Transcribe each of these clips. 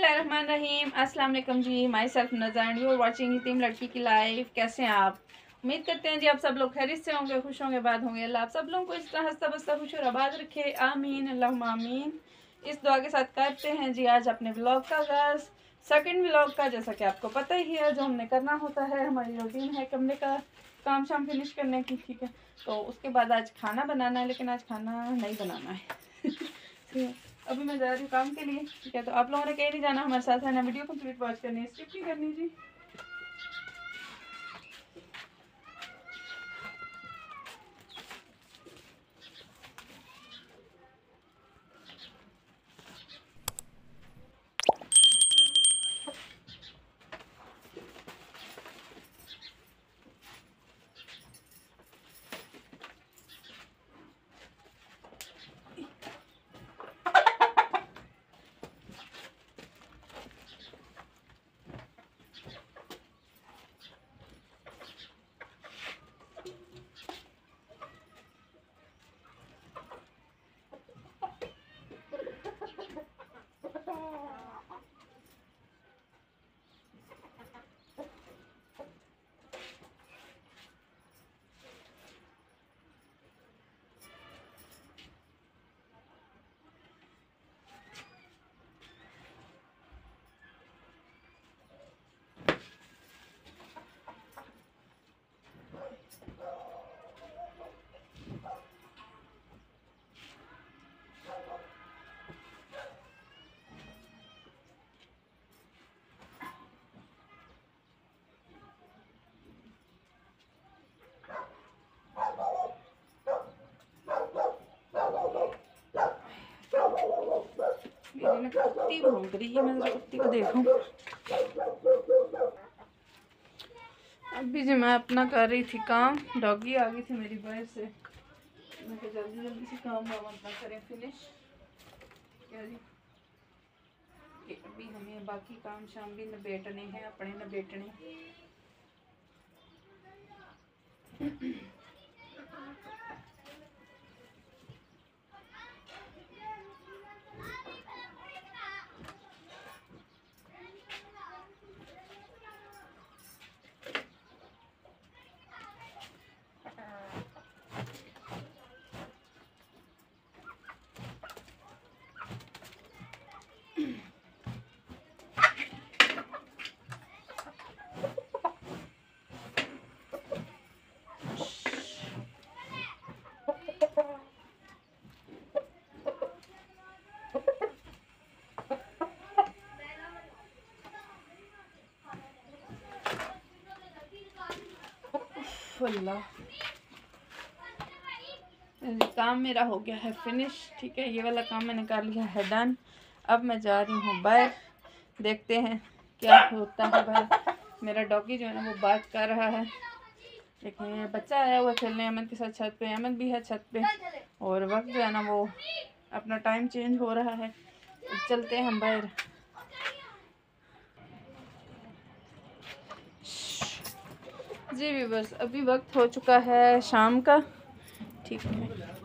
बिस्मिल्लाहिर्रहमानिर्रहीम। अस्सलाम वालेकुम जी। Myself Nazar and you are watching team लड़की की लाइफ। कैसे हैं आप? उम्मीद करते हैं जी आप सब लोग खैरियत से होंगे, खुश होंगे, बाद होंगे। अल्लाह आप सब लोगों को इस तरह हंसता बसता खुश और आबाद रखे, आमीन अल्लाहुम्मा आमीन। इस दुआ के साथ करते हैं जी आज अपने व्लॉग का आगाज़। सेकंड व्लॉग का, जैसा कि आपको पता ही है, जो हमने करना होता है, हमारी रूटीन है कमरे का काम शाम फिनिश करने की, ठीक है। तो उसके बाद आज खाना बनाना है, लेकिन आज खाना नहीं बनाना है अभी मैं जा रही हूँ काम के लिए, ठीक है। तो आप लोगों ने कहीं नहीं जाना, हमारे साथ है ना, वीडियो कंप्लीट वॉच करनी है, स्किप नहीं करनी जी। कुत्ती भौंक रही है, मैं कुत्ती को देखूं। अभी जो मैं अपना कर रही थी काम, डॉगी आ गई थी मेरी बाहर से, मैं जल्दी जल्दी से काम वाम अपना करें फिनिश, क्या जी। कि अभी हमें बाकी काम शाम भी निबेटने हैं, अपने निबेटने। काम मेरा हो गया है फिनिश, ठीक है। ये वाला काम मैंने कर लिया है डन। अब मैं जा रही हूँ बाहर, देखते हैं क्या होता है बाहर। मेरा डॉगी जो है ना वो बात कर रहा है, लेकिन बच्चा आया हुआ खेलने अहमद के साथ छत पे, अहमद भी है छत पे, और वक्त जो है ना वो अपना टाइम चेंज हो रहा है। तो चलते हैं हम बाहर। जी भी बस अभी वक्त हो चुका है शाम का, ठीक है।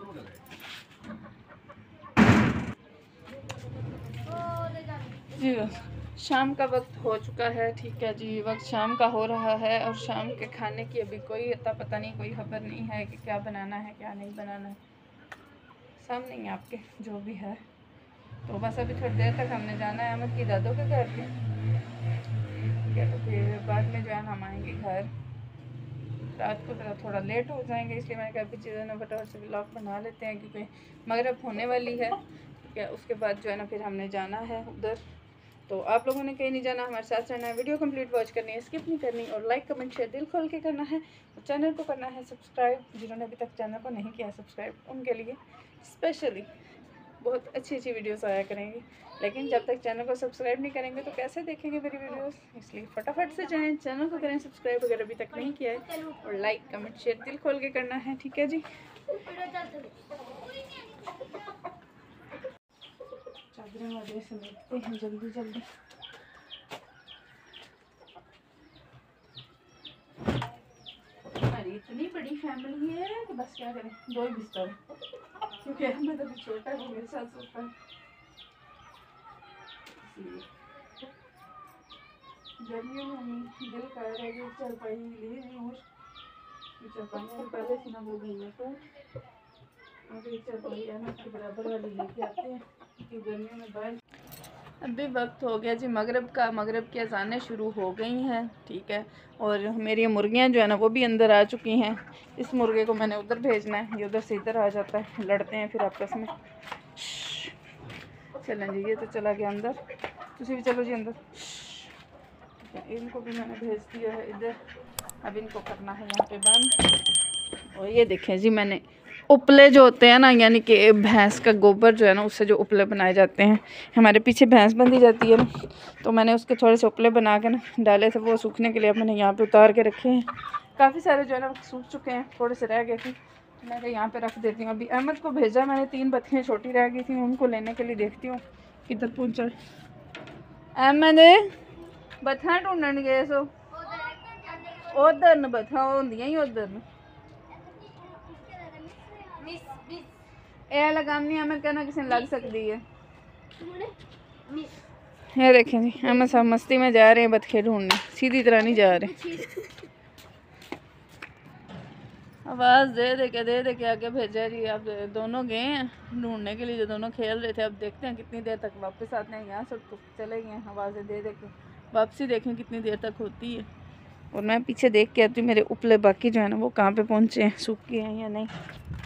जी बस शाम का वक्त हो चुका है, ठीक है जी। वक्त शाम का हो रहा है और शाम के खाने की अभी कोई अता पता नहीं, कोई खबर नहीं है कि क्या बनाना है क्या नहीं बनाना है। सामने ही आपके जो भी है। तो बस अभी थोड़ी देर तक हमने जाना है अहमद की दादों के घर पे, ठीक है। तो फिर बाद में जो है हम आएंगे घर। रात को थोड़ा लेट हो जाएंगे, इसलिए मैंने कहा अभी चीज़ें ना फटाफट से व्लॉग बना लेते हैं, क्योंकि मगरिब होने वाली है, ठीक है। उसके बाद जो है ना फिर हमने जाना है उधर। तो आप लोगों ने कहीं नहीं जाना, हमारे साथ रहना है, वीडियो कंप्लीट वॉच करनी है, स्किप नहीं करनी, और लाइक कमेंट शेयर दिल खोल के करना है, और चैनल को करना है सब्सक्राइब। जिन्होंने अभी तक चैनल को नहीं किया सब्सक्राइब, उनके लिए स्पेशली बहुत अच्छी अच्छी वीडियोस आया करेंगी। लेकिन जब तक चैनल को सब्सक्राइब नहीं करेंगे तो कैसे देखेंगे मेरी वीडियोस, इसलिए फटाफट से जाएं, चैनल को करें सब्सक्राइब अगर अभी तक नहीं किया है, और लाइक कमेंट शेयर दिल खोल के करना है, ठीक है जी। चादरें वादरें समेटते हैं जल्दी जल्दी। हमारी इतनी बड़ी फैमिली है कि बस क्या करें, 2 ही बिस्तर, क्योंकि अहमद अभी छोटा है, वो मेरे साथ सोता है, इसलिए गर्मियों में दिल कर रहा है कि चारपाई ले रही हूँ, चारपाइयाँ पहले से ना हो गई है तो अभी चारपाई है ना उसके बराबर वाली लेके आते हैं कि गर्मियों में बाहर। अभी वक्त हो गया जी मगरिब का, मगरिब की अज़ानें शुरू हो गई हैं, ठीक है। और मेरी मुर्गियाँ जो है ना वो भी अंदर आ चुकी हैं। इस मुर्गे को मैंने उधर भेजना है, ये उधर से इधर आ जाता है, लड़ते हैं फिर आपस में। चलें जी, ये तो चला गया अंदर, तुम भी चलो जी अंदर। इनको भी मैंने भेज दिया है इधर, अब इनको करना है यहाँ पे बंद। और ये देखें जी, मैंने उपले जो होते हैं ना, यानी कि भैंस का गोबर जो है ना उससे जो उपले बनाए जाते हैं, हमारे पीछे भैंस बंधी जाती है ना, तो मैंने उसके थोड़े से उपले बना के ना डाले थे, वो सूखने के लिए अब मैंने यहाँ पे उतार के रखे हैं। काफ़ी सारे जो है ना सूख चुके हैं, थोड़े से रह गए थे, मैं यहाँ पे रख देती हूँ। अभी अहमद को भेजा मैंने, 3 बत्तियाँ छोटी रह गई थी, उनको लेने के लिए देखती हूँ किधर पहुँचा। अहमद बत्था ढूंढन गए सो उधर न, बत्था होंदियां ही उधर न। लगानी हमें कहना किसी ने लग सकती है। ये देखें जी, हम सब मस्ती में जा रहे हैं बतखे ढूंढने, सीधी तरह नहीं जा रहे। आवाज़ दे के आगे भेजा जी। अब दोनों गए हैं ढूंढने के लिए, जो दोनों खेल रहे थे। अब देखते हैं कितनी देर तक वापस आते हैं। यहाँ सब तो चले गए हैं, आवाज़ें दे के वापसी देखें कितनी देर तक होती है। और मैं पीछे देख के आती हूँ मेरे उपले बाकी जो है ना वो कहाँ पे पहुँचे हैं, सूख गए हैं या नहीं।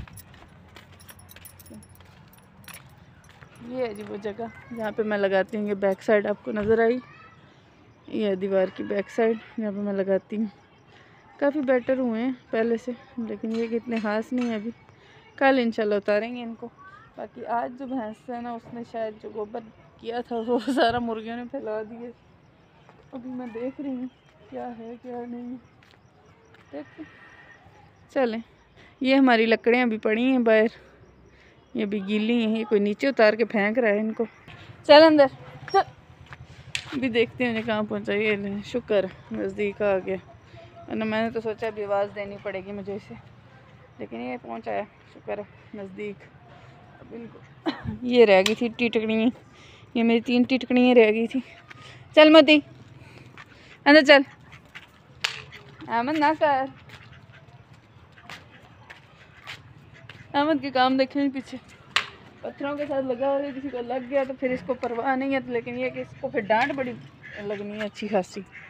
ये है जी वो जगह जहाँ पे मैं लगाती हूँ। ये बैक साइड आपको नज़र आई, ये है दीवार की बैक साइड जहाँ पे मैं लगाती हूँ। काफ़ी बेटर हुए हैं पहले से, लेकिन ये कितने ख़ास नहीं है अभी। कल इंशाल्लाह उतारेंगे इनको। बाकी आज जो भैंस है ना उसने शायद जो गोबर किया था वो सारा मुर्गियों ने फैला दिए। अभी मैं देख रही हूँ क्या है क्या नहीं, देख चलें। ये हमारी लकड़ियाँ भी पड़ी हैं बाहर, ये भी गीली हैं, ये कोई नीचे उतार के फेंक रहा है इनको। चल अंदर चल, अभी देखते हैं कहाँ पहुँचा। ये शुक्र नज़दीक आ गया, वरना मैंने तो सोचा अभी आवाज़ देनी पड़ेगी मुझे इसे, लेकिन ये पहुँचा है शुक्र नज़दीक। अब इनको ये रह गई थी टिटकड़ियाँ, ये मेरी 3 टिटकड़ियाँ रह गई थी। चल मोती अंदर चल, अहमद ना कर, अहमद के काम देखें पीछे पत्थरों के साथ लगा हुआ है, किसी को लग गया तो फिर इसको परवाह नहीं है, लेकिन ये कि इसको फिर डांट बड़ी लगनी है अच्छी खासी।